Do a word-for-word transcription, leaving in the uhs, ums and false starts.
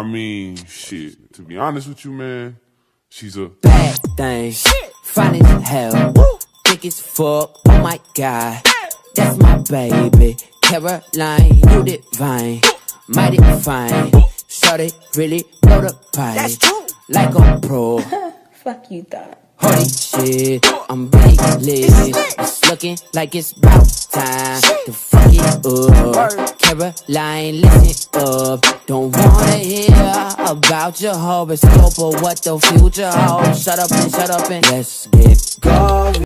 mean, shit, to be honest with you, man, she's a bad thing, fine as hell, thick as fuck, oh my god, that's my baby, Caroline, you divine, mighty fine, shorty really blow the pipe, like a pro. Fuck you thought. Holy shit, I'm really lit. It's looking like it's about time to fuck it up. Caroline, listen up. Don't wanna hear about your horoscope or what the future holds. Shut up and shut up and let's get going.